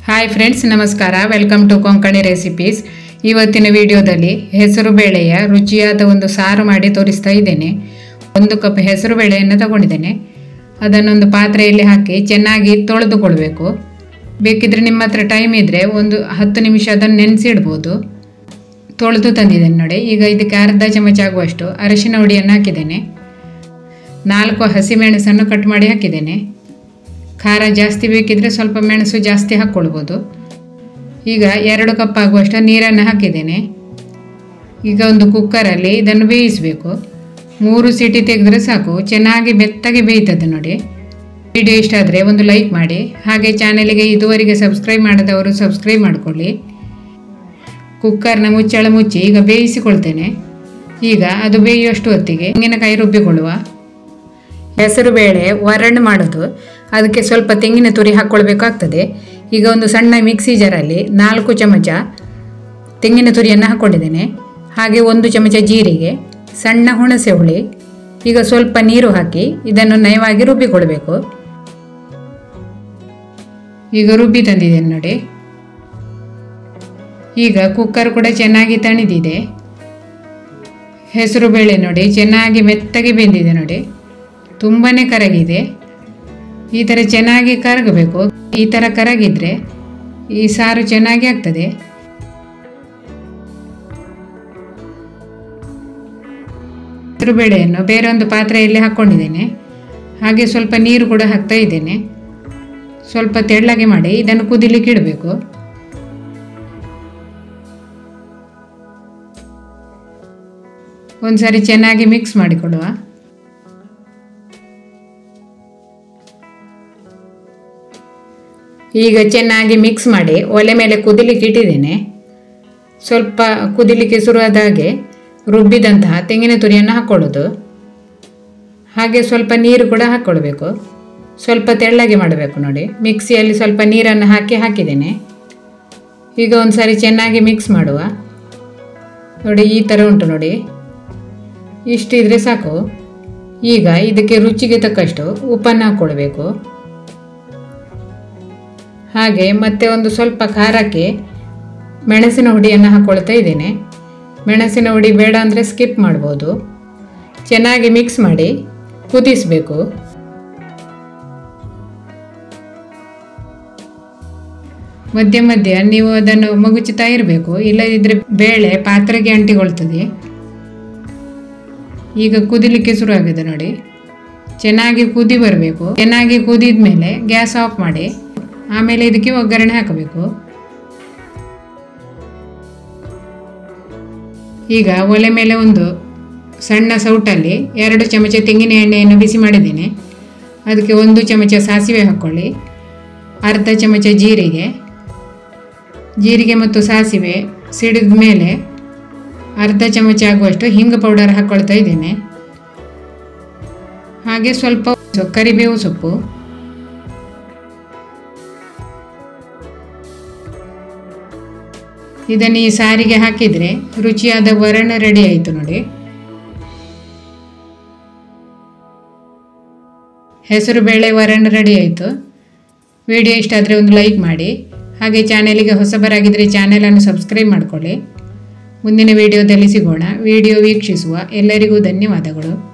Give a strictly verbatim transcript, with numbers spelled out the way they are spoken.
Hi friends, ನಮಸ್ಕಾರ. Welcome to Konkani recipes. ಇವತ್ತಿನ ವಿಡಿಯೋದಲ್ಲಿ ಹೆಸರು ಬೇಳೆಯ ರುಚಿಯಾದ ಒಂದು ಸಾರು ಮಾಡಿ ತೋರಿಸ್ತಾ ಇದ್ದೇನೆ. ಒಂದು ಕಪ್ ಹೆಸರು ಬೇಳೆಯನ್ನು ತಗೊಂಡಿದ್ದೇನೆ. ಅದನ್ನೊಂದು ಪಾತ್ರೆಯಲ್ಲಿ ಹಾಕಿ ಚೆನ್ನಾಗಿ ತೊಳೆದುಕೊಳ್ಬೇಕು. ಬೇಕಿದ್ರೆ ನಿಮ್ಮ ಹತ್ರ ಟೈಮ್ ಇದ್ದರೆ ಒಂದು ಹತ್ತು ನಿಮಿಷ ಅದನ್ನು ನೆನೆಸಿಡ್ಬೋದು. ತೊಳೆದು ತಂದಿದ್ದೇನೆ ನೋಡಿ. ಈಗ ಇದಕ್ಕೆ ಅರ್ಧ ಚಮಚ ಆಗುವಷ್ಟು ಅರಿಶಿನ ಹುಡಿಯನ್ನು ಹಾಕಿದ್ದೇನೆ. ನಾಲ್ಕು ಹಸಿಮೆಣಸನ್ನು ಕಟ್ ಮಾಡಿ ಹಾಕಿದ್ದೇನೆ. ಖಾರ ಜಾಸ್ತಿ ಬೇಕಿದ್ರೆ ಸ್ವಲ್ಪ ಮೆಣಸು ಜಾಸ್ತಿ ಹಾಕ್ಕೊಳ್ಬೋದು. ಈಗ ಎರಡು ಕಪ್ ಆಗುವಷ್ಟು ನೀರನ್ನು ಹಾಕಿದ್ದೇನೆ. ಈಗ ಒಂದು ಕುಕ್ಕರಲ್ಲಿ ಇದನ್ನು ಬೇಯಿಸಬೇಕು. ಮೂರು ಸೀಟಿ ತೆಗೆದ್ರೆ ಸಾಕು, ಚೆನ್ನಾಗಿ ಬೆತ್ತಗೆ ಬೇಯ್ತದೆ ನೋಡಿ. ವಿಡಿಯೋ ಇಷ್ಟ ಆದರೆ ಒಂದು ಲೈಕ್ ಮಾಡಿ, ಹಾಗೆ ಚಾನಲಿಗೆ ಇದುವರೆಗೆ ಸಬ್ಸ್ಕ್ರೈಬ್ ಮಾಡದವರು ಸಬ್ಸ್ಕ್ರೈಬ್ ಮಾಡಿಕೊಳ್ಳಿ. ಕುಕ್ಕರ್ನ ಮುಚ್ಚಳ ಮುಚ್ಚಿ ಈಗ ಬೇಯಿಸಿಕೊಳ್ತೇನೆ. ಈಗ ಅದು ಬೇಯುವಷ್ಟು ಹೊತ್ತಿಗೆ ತೆಂಗಿನಕಾಯಿ ರುಬ್ಬಿಕೊಳ್ಳುವ. ಹೆಸರು ಬೇಳೆ ಒರಣ್ಣು ಮಾಡೋದು, ಅದಕ್ಕೆ ಸ್ವಲ್ಪ ತೆಂಗಿನ ತುರಿ ಹಾಕ್ಕೊಳ್ಬೇಕಾಗ್ತದೆ. ಈಗ ಒಂದು ಸಣ್ಣ ಮಿಕ್ಸಿ ಜಾರಲ್ಲಿ ನಾಲ್ಕು ಚಮಚ ತೆಂಗಿನ ತುರಿಯನ್ನು ಹಾಕ್ಕೊಂಡಿದ್ದೇನೆ. ಹಾಗೆ ಒಂದು ಚಮಚ ಜೀರಿಗೆ, ಸಣ್ಣ ಹುಣಸೆ ಹುಳಿ. ಈಗ ಸ್ವಲ್ಪ ನೀರು ಹಾಕಿ ಇದನ್ನು ನಯವಾಗಿ ರುಬ್ಬಿಕೊಳ್ಬೇಕು. ಈಗ ರುಬ್ಬಿ ತಂದಿದ್ದೇನೆ ನೋಡಿ. ಈಗ ಕುಕ್ಕರ್ ಕೂಡ ಚೆನ್ನಾಗಿ ತಣಿದಿದೆ. ಹೆಸರು ಬೇಳೆ ನೋಡಿ ಚೆನ್ನಾಗಿ ಮೆತ್ತಗೆ ಬೆಂದಿದೆ ನೋಡಿ. ತುಂಬಾ ಕರಗಿದೆ. ಈ ಥರ ಚೆನ್ನಾಗಿ ಕರಗಬೇಕು. ಈ ಥರ ಕರಗಿದ್ರೆ ಈ ಸಾರು ಚೆನ್ನಾಗಿ ಆಗ್ತದೆ. ಹೆಸರು ಬೇಳೆಯನ್ನು ಬೇರೊಂದು ಪಾತ್ರೆಯಲ್ಲಿ ಹಾಕ್ಕೊಂಡಿದ್ದೇನೆ. ಹಾಗೆ ಸ್ವಲ್ಪ ನೀರು ಕೂಡ ಹಾಕ್ತಾ ಇದ್ದೇನೆ. ಸ್ವಲ್ಪ ತೆಳ್ಳಗೆ ಮಾಡಿ ಇದನ್ನು ಕುದಿಲಿಕ್ಕೆ ಇಡಬೇಕು. ಒಂದ್ಸರಿ ಚೆನ್ನಾಗಿ ಮಿಕ್ಸ್ ಮಾಡಿಕೊಡುವ. ಈಗ ಚೆನ್ನಾಗಿ ಮಿಕ್ಸ್ ಮಾಡಿ ಒಲೆ ಮೇಲೆ ಕುದಿಲಿಕ್ಕೆ ಇಟ್ಟಿದ್ದೇನೆ. ಸ್ವಲ್ಪ ಕುದಿಲಿಕ್ಕೆ ಶುರುವಾದ ಹಾಗೆ ರುಬ್ಬಿದಂತಹ ತೆಂಗಿನ ತುರಿಯನ್ನು ಹಾಕ್ಕೊಳ್ಳೋದು. ಹಾಗೆ ಸ್ವಲ್ಪ ನೀರು ಕೂಡ ಹಾಕ್ಕೊಳ್ಬೇಕು. ಸ್ವಲ್ಪ ತೆಳ್ಳಗೆ ಮಾಡಬೇಕು ನೋಡಿ. ಮಿಕ್ಸಿಯಲ್ಲಿ ಸ್ವಲ್ಪ ನೀರನ್ನು ಹಾಕಿ ಹಾಕಿದ್ದೇನೆ. ಈಗ ಒಂದು ಸಾರಿ ಚೆನ್ನಾಗಿ ಮಿಕ್ಸ್ ಮಾಡುವ. ನೋಡಿ ಈ ಥರ ಉಂಟು ನೋಡಿ. ಇಷ್ಟಿದ್ರೆ ಸಾಕು. ಈಗ ಇದಕ್ಕೆ ರುಚಿಗೆ ತಕ್ಕಷ್ಟು ಉಪ್ಪನ್ನು ಹಾಕ್ಕೊಳ್ಬೇಕು. ಹಾಗೆ ಮತ್ತೆ ಒಂದು ಸ್ವಲ್ಪ ಖಾರಕ್ಕೆ ಮೆಣಸಿನ ಹುಡಿಯನ್ನು ಹಾಕ್ಕೊಳ್ತಾ ಇದ್ದೇನೆ. ಮೆಣಸಿನ ಹುಡಿ ಬೇಡ ಅಂದರೆ ಸ್ಕಿಪ್ ಮಾಡ್ಬೋದು. ಚೆನ್ನಾಗಿ ಮಿಕ್ಸ್ ಮಾಡಿ ಕುದಿಸಬೇಕು. ಮಧ್ಯ ಮಧ್ಯ ನೀವು ಅದನ್ನು ಮಗುಚುತ್ತಾ ಇರಬೇಕು, ಇಲ್ಲದಿದ್ದರೆ ಬೇಳೆ ಪಾತ್ರೆಗೆ ಅಂಟಿಕೊಳ್ತದೆ. ಈಗ ಕುದಿಲಿಕ್ಕೆ ಶುರುವಾಗಿದೆ ನೋಡಿ. ಚೆನ್ನಾಗಿ ಕುದಿ ಬರಬೇಕು. ಚೆನ್ನಾಗಿ ಕುದಿದ ಮೇಲೆ ಗ್ಯಾಸ್ ಆಫ್ ಮಾಡಿ ಆಮೇಲೆ ಇದಕ್ಕೆ ಒಗ್ಗರಣೆ ಹಾಕಬೇಕು. ಈಗ ಒಲೆ ಮೇಲೆ ಒಂದು ಸಣ್ಣ ಸೌಟಲ್ಲಿ ಎರಡು ಚಮಚ ತೆಂಗಿನ ಎಣ್ಣೆಯನ್ನು ಬಿಸಿ ಮಾಡಿದ್ದೇನೆ. ಅದಕ್ಕೆ ಒಂದು ಚಮಚ ಸಾಸಿವೆ ಹಾಕ್ಕೊಳ್ಳಿ, ಅರ್ಧ ಚಮಚ ಜೀರಿಗೆ. ಜೀರಿಗೆ ಮತ್ತು ಸಾಸಿವೆ ಸಿಡಿದ ಮೇಲೆ ಅರ್ಧ ಚಮಚ ಆಗುವಷ್ಟು ಹಿಂಗ ಪೌಡರ್ ಹಾಕ್ಕೊಳ್ತಾ ಇದ್ದೇನೆ. ಹಾಗೆ ಸ್ವಲ್ಪ ಕರಿಬೇವು ಸೊಪ್ಪು. ಇದನ್ನು ಈ ಸಾರಿಗೆ ಹಾಕಿದರೆ ರುಚಿಯಾದ ಒರಣ ರೆಡಿ ಆಯಿತು ನೋಡಿ. ಹೆಸರು ಬೇಳೆ ಒರಣ ರೆಡಿ ಆಯಿತು. ವಿಡಿಯೋ ಇಷ್ಟ ಆದರೆ ಒಂದು ಲೈಕ್ ಮಾಡಿ, ಹಾಗೆ ಚಾನೆಲಿಗೆ ಹೊಸಬರಾಗಿದ್ದರೆ ಚಾನೆಲನ್ನು ಸಬ್ಸ್ಕ್ರೈಬ್ ಮಾಡಿಕೊಳ್ಳಿ. ಮುಂದಿನ ವಿಡಿಯೋದಲ್ಲಿ ಸಿಗೋಣ. ವಿಡಿಯೋ ವೀಕ್ಷಿಸುವ ಎಲ್ಲರಿಗೂ ಧನ್ಯವಾದಗಳು.